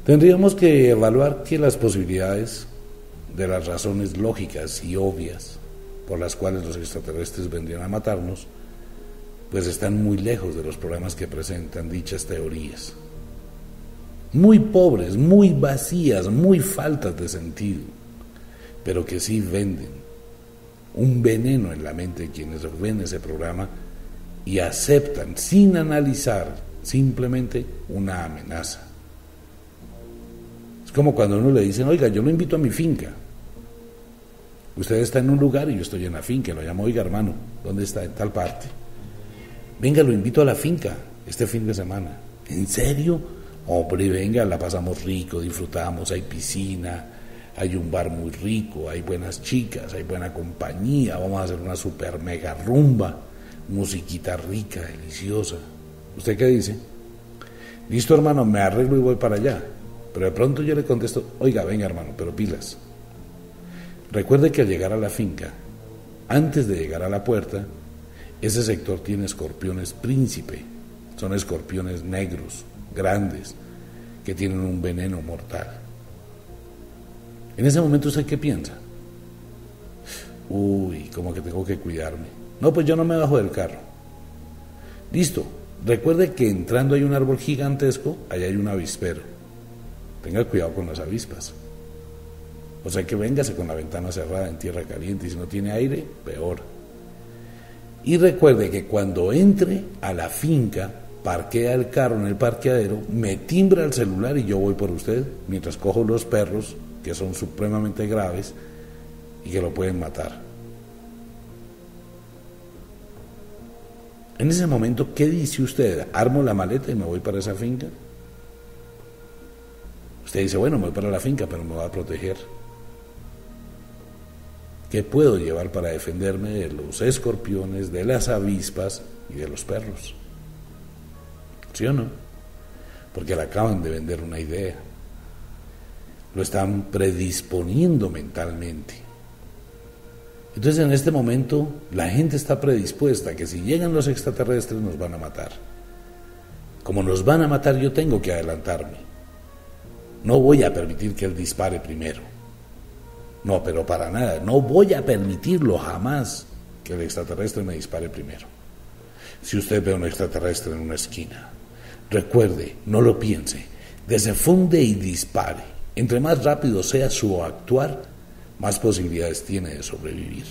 Tendríamos que evaluar que las posibilidades de las razones lógicas y obvias por las cuales los extraterrestres vendrían a matarnos, pues están muy lejos de los problemas que presentan dichas teorías. Muy pobres, muy vacías, muy faltas de sentido, pero que sí venden un veneno en la mente de quienes ven ese programa y aceptan sin analizar simplemente una amenaza. Es como cuando a uno le dicen, oiga, yo lo invito a mi finca. Usted está en un lugar y yo estoy en la finca, lo llamo, oiga hermano, ¿dónde está? En tal parte. Venga, lo invito a la finca este fin de semana. ¿En serio? Hombre, venga, la pasamos rico, disfrutamos, hay piscina, hay un bar muy rico, hay buenas chicas, hay buena compañía, vamos a hacer una super mega rumba, musiquita rica, deliciosa. ¿Usted qué dice? Listo hermano, me arreglo y voy para allá. Pero de pronto yo le contesto, oiga, venga hermano, pero pilas. Recuerde que al llegar a la finca, antes de llegar a la puerta, ese sector tiene escorpiones príncipe. Son escorpiones negros, grandes, que tienen un veneno mortal. En ese momento, ¿usted qué piensa? Uy, como que tengo que cuidarme. No, pues yo no me bajo del carro. Listo. Recuerde que entrando hay un árbol gigantesco, allá hay un avispero. Tenga cuidado con las avispas. O sea que véngase con la ventana cerrada en tierra caliente y si no tiene aire, peor. Y recuerde que cuando entre a la finca, parquea el carro en el parqueadero, me timbra el celular y yo voy por usted, mientras cojo los perros, que son supremamente graves y que lo pueden matar. En ese momento, ¿qué dice usted? ¿Armo la maleta y me voy para esa finca? Usted dice, bueno, me voy para la finca, pero me va a proteger. ¿Qué puedo llevar para defenderme de los escorpiones, de las avispas y de los perros? ¿Sí o no? Porque le acaban de vender una idea. Lo están predisponiendo mentalmente. Entonces en este momento la gente está predispuesta a que si llegan los extraterrestres nos van a matar. Como nos van a matar, yo tengo que adelantarme. No voy a permitir que él dispare primero. No, pero para nada, no voy a permitirlo jamás que el extraterrestre me dispare primero. Si usted ve a un extraterrestre en una esquina, recuerde, no lo piense, desenfunde y dispare. Entre más rápido sea su actuar, más posibilidades tiene de sobrevivir.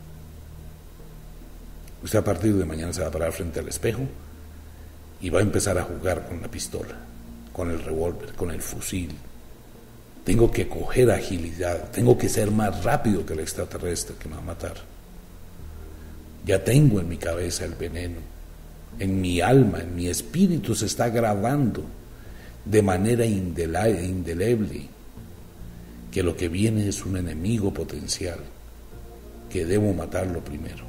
Usted a partir de mañana se va a parar frente al espejo y va a empezar a jugar con la pistola, con el revólver, con el fusil. Tengo que coger agilidad, tengo que ser más rápido que el extraterrestre que me va a matar. Ya tengo en mi cabeza el veneno, en mi alma, en mi espíritu se está grabando de manera indeleble que lo que viene es un enemigo potencial, que debo matarlo primero.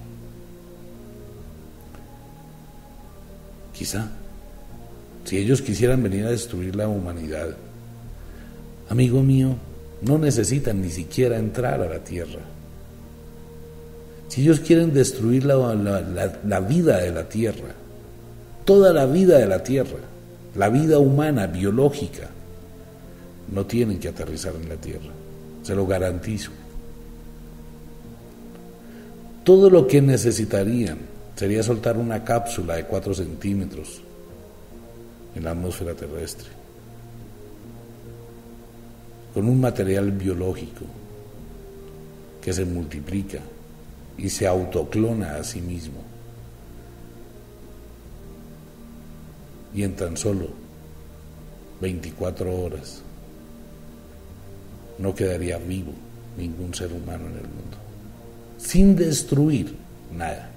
Quizá, si ellos quisieran venir a destruir la humanidad, amigo mío, no necesitan ni siquiera entrar a la Tierra. Si ellos quieren destruir la vida de la Tierra, toda la vida de la Tierra, la vida humana, biológica, no tienen que aterrizar en la Tierra, se lo garantizo. Todo lo que necesitarían sería soltar una cápsula de 4 centímetros en la atmósfera terrestre, con un material biológico que se multiplica y se autoclona a sí mismo. Y en tan solo 24 horas no quedaría vivo ningún ser humano en el mundo, sin destruir nada.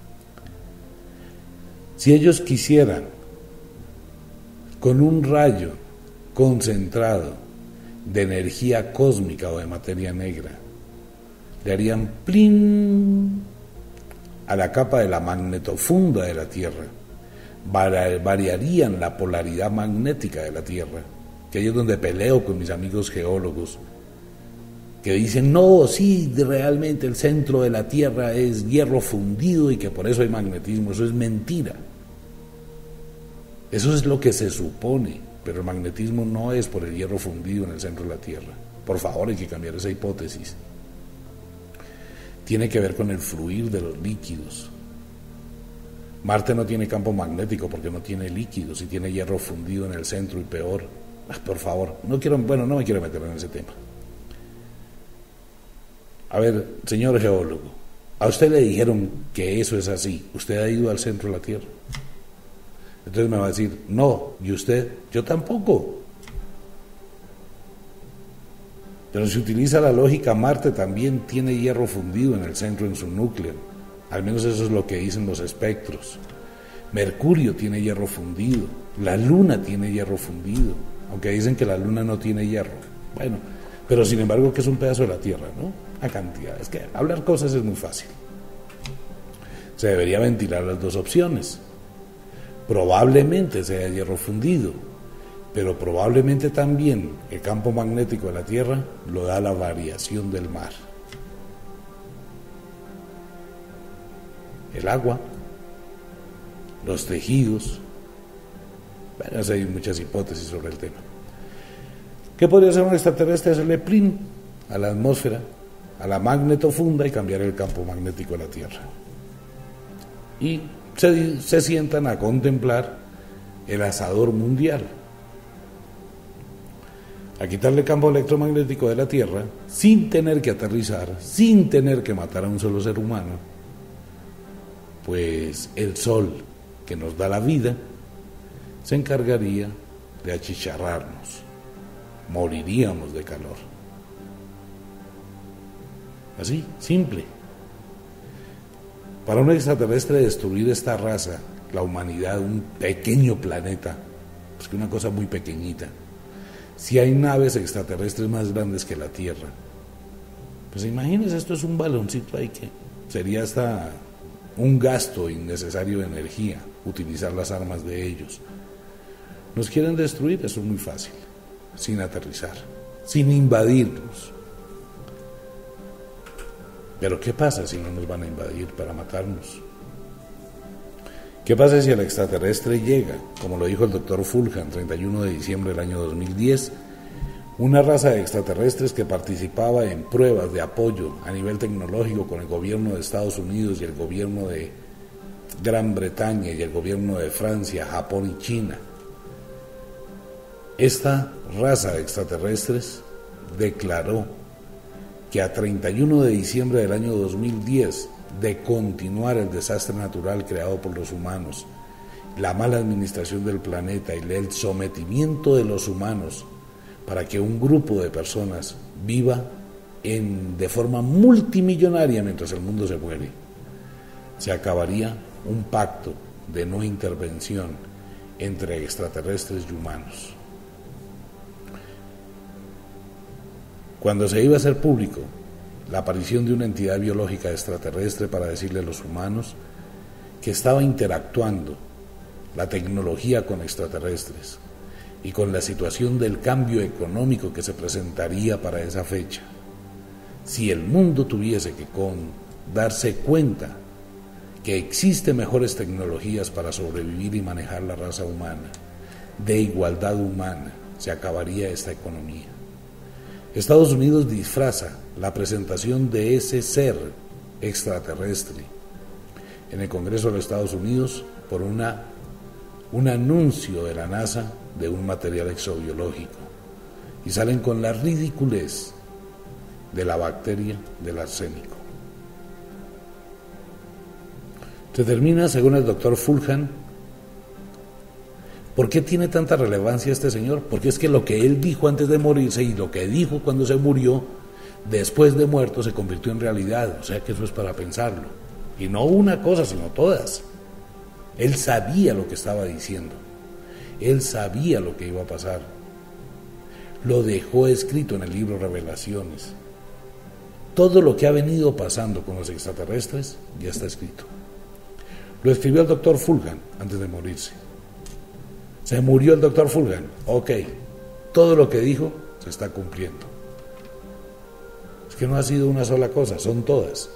Si ellos quisieran, con un rayo concentrado de energía cósmica o de materia negra, le harían plin a la capa de la magnetofunda de la Tierra, variarían la polaridad magnética de la Tierra, que ahí es donde peleo con mis amigos geólogos, que dicen, no, sí, realmente el centro de la Tierra es hierro fundido y que por eso hay magnetismo. Eso es mentira. Eso es lo que se supone, pero el magnetismo no es por el hierro fundido en el centro de la Tierra. Por favor, hay que cambiar esa hipótesis. Tiene que ver con el fluir de los líquidos. Marte no tiene campo magnético porque no tiene líquidos y tiene hierro fundido en el centro y peor. Por favor, no me quiero meter en ese tema. A ver, señor geólogo, a usted le dijeron que eso es así. ¿Usted ha ido al centro de la Tierra? Entonces me va a decir, no, ¿y usted? Yo tampoco. Pero si utiliza la lógica, Marte también tiene hierro fundido en el centro, en su núcleo. Al menos eso es lo que dicen los espectros. Mercurio tiene hierro fundido. La Luna tiene hierro fundido. Aunque dicen que la Luna no tiene hierro. Bueno, pero sin embargo que es un pedazo de la Tierra, ¿no? A cantidad. Es que hablar cosas es muy fácil. Se debería ventilar las dos opciones. Probablemente sea hierro fundido, pero probablemente también el campo magnético de la Tierra lo da la variación del mar. El agua, los tejidos. Bueno, hay muchas hipótesis sobre el tema. ¿Qué podría hacer un extraterrestre? Hacerle plin a la atmósfera, a la magnetofunda y cambiar el campo magnético de la Tierra. Y se sientan a contemplar el asador mundial. A quitarle el campo electromagnético de la Tierra sin tener que aterrizar, sin tener que matar a un solo ser humano, pues el sol que nos da la vida se encargaría de achicharrarnos, moriríamos de calor. Así, simple. Para un extraterrestre destruir esta raza, la humanidad, un pequeño planeta, pues que una cosa muy pequeñita. Si hay naves extraterrestres más grandes que la Tierra, pues imagínense, esto es un baloncito ahí que sería hasta un gasto innecesario de energía utilizar las armas de ellos. Nos quieren destruir, eso es muy fácil, sin aterrizar, sin invadirnos. Pero ¿qué pasa si no nos van a invadir para matarnos? ¿Qué pasa si el extraterrestre llega, como lo dijo el doctor Fulham, 31 de diciembre del año 2010, una raza de extraterrestres que participaba en pruebas de apoyo a nivel tecnológico con el gobierno de Estados Unidos y el gobierno de Gran Bretaña y el gobierno de Francia, Japón y China? Esta raza de extraterrestres declaró que a 31 de diciembre del año 2010, de continuar el desastre natural creado por los humanos, la mala administración del planeta y el sometimiento de los humanos para que un grupo de personas viva de forma multimillonaria mientras el mundo se muere, se acabaría un pacto de no intervención entre extraterrestres y humanos. Cuando se iba a hacer público la aparición de una entidad biológica extraterrestre para decirle a los humanos que estaba interactuando la tecnología con extraterrestres y con la situación del cambio económico que se presentaría para esa fecha, si el mundo tuviese que darse cuenta que existen mejores tecnologías para sobrevivir y manejar la raza humana, de igualdad humana, se acabaría esta economía. Estados Unidos disfraza la presentación de ese ser extraterrestre en el Congreso de los Estados Unidos por un anuncio de la NASA de un material exobiológico y salen con la ridiculez de la bacteria del arsénico. Se termina, según el doctor Fulham. ¿Por qué tiene tanta relevancia este señor? Porque es que lo que él dijo antes de morirse y lo que dijo cuando se murió, después de muerto se convirtió en realidad. O sea que eso es para pensarlo. Y no una cosa, sino todas. Él sabía lo que estaba diciendo. Él sabía lo que iba a pasar. Lo dejó escrito en el libro Revelaciones. Todo lo que ha venido pasando con los extraterrestres ya está escrito. Lo escribió el doctor Fulham antes de morirse. Se murió el doctor Fulham. Ok, todo lo que dijo se está cumpliendo. Es que no ha sido una sola cosa, son todas.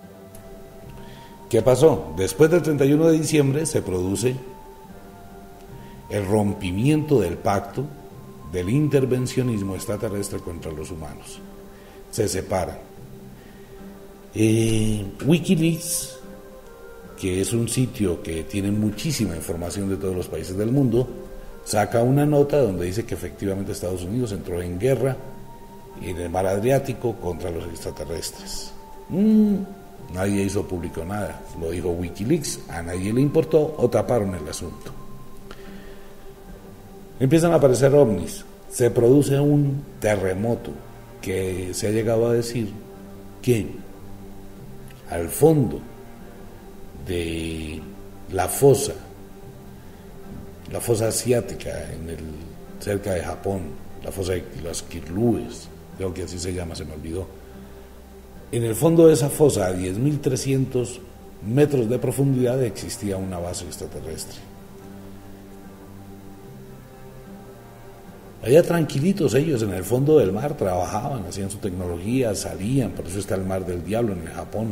¿Qué pasó? Después del 31 de diciembre se produce el rompimiento del pacto del intervencionismo extraterrestre contra los humanos. Se separan. Wikileaks, que es un sitio que tiene muchísima información de todos los países del mundo, saca una nota donde dice que efectivamente Estados Unidos entró en guerra en el mar Adriático contra los extraterrestres. Nadie hizo público nada, lo dijo Wikileaks, a nadie le importó o taparon el asunto. Empiezan a aparecer ovnis, se produce un terremoto que se ha llegado a decir que al fondo de la fosa asiática cerca de Japón, la fosa de los Kirlúes, creo que así se llama, se me olvidó. En el fondo de esa fosa, a 10.300 metros de profundidad, existía una base extraterrestre. Allá tranquilitos ellos en el fondo del mar trabajaban, hacían su tecnología, salían, por eso está el mar del diablo en el Japón.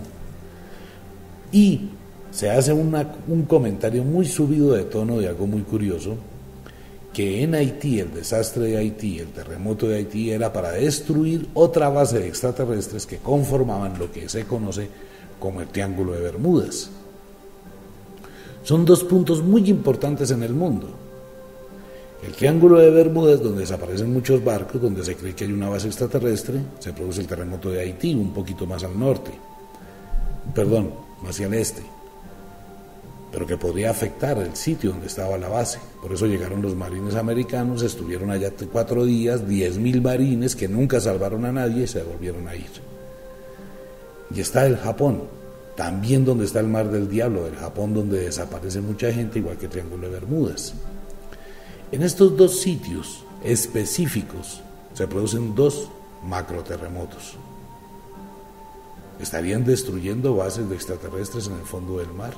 Y se hace un comentario muy subido de tono de algo muy curioso, que en Haití, el desastre de Haití, el terremoto de Haití, era para destruir otra base de extraterrestres que conformaban lo que se conoce como el Triángulo de Bermudas. Son dos puntos muy importantes en el mundo. El Triángulo de Bermudas, donde desaparecen muchos barcos, donde se cree que hay una base extraterrestre, se produce el terremoto de Haití, un poquito más al norte, hacia el este, pero que podría afectar el sitio donde estaba la base. Por eso llegaron los marines americanos, estuvieron allá 4 días, 10.000 marines que nunca salvaron a nadie y se volvieron a ir. Y está el Japón, también donde está el mar del diablo, el Japón donde desaparece mucha gente, igual que el Triángulo de Bermudas. En estos dos sitios específicos se producen 2 macroterremotos. Estarían destruyendo bases de extraterrestres en el fondo del mar.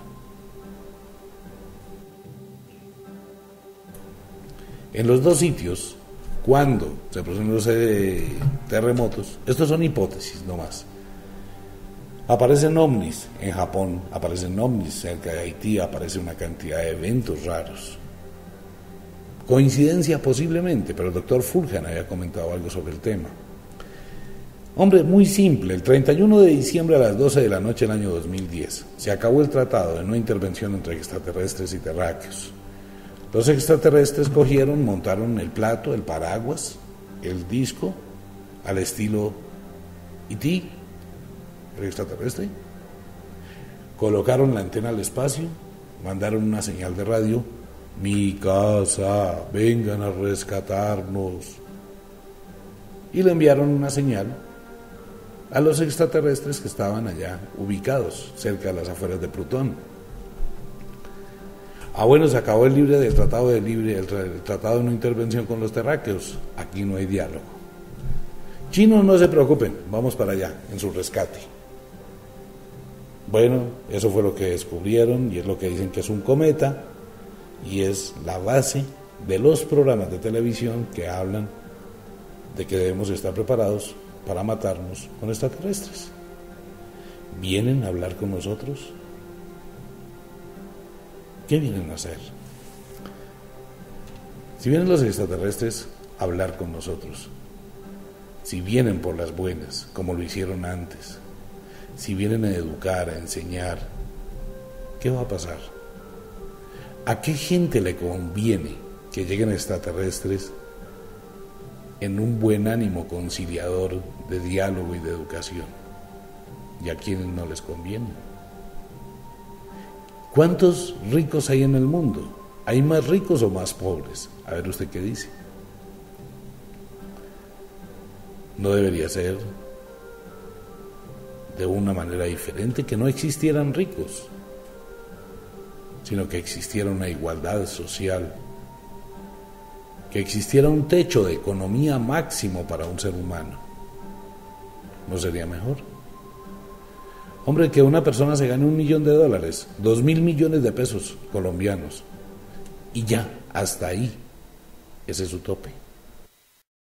En los dos sitios, cuando se producen los terremotos, estos son hipótesis nomás. Aparecen ovnis en Japón, aparecen ovnis cerca de Haití, aparece una cantidad de eventos raros. Coincidencia posiblemente, pero el doctor Fulham había comentado algo sobre el tema. Hombre, muy simple, el 31 de diciembre a las 12 de la noche del año 2010 se acabó el tratado de no intervención entre extraterrestres y terráqueos. Los extraterrestres cogieron, montaron el plato, el paraguas, el disco, al estilo E.T., el extraterrestre, colocaron la antena al espacio, mandaron una señal de radio: mi casa, vengan a rescatarnos, y le enviaron una señal a los extraterrestres que estaban allá ubicados, cerca de las afueras de Plutón. Bueno, se acabó el tratado de no intervención con los terráqueos, aquí no hay diálogo. Chinos, no se preocupen, vamos para allá, en su rescate. Bueno, eso fue lo que descubrieron, y es lo que dicen que es un cometa, y es la base de los programas de televisión que hablan de que debemos estar preparados para matarnos con extraterrestres. ¿Vienen a hablar con nosotros? ¿Qué vienen a hacer? Si vienen los extraterrestres a hablar con nosotros, si vienen por las buenas, como lo hicieron antes, si vienen a educar, a enseñar, ¿qué va a pasar? ¿A qué gente le conviene que lleguen extraterrestres en un buen ánimo conciliador de diálogo y de educación? ¿Y a quiénes no les conviene? ¿Cuántos ricos hay en el mundo? ¿Hay más ricos o más pobres? A ver usted qué dice. ¿No debería ser de una manera diferente, que no existieran ricos, sino que existiera una igualdad social, que existiera un techo de economía máximo para un ser humano? ¿No sería mejor? Hombre, que una persona se gane $1 millón, 2.000 millones de pesos colombianos, y ya, hasta ahí, ese es su tope.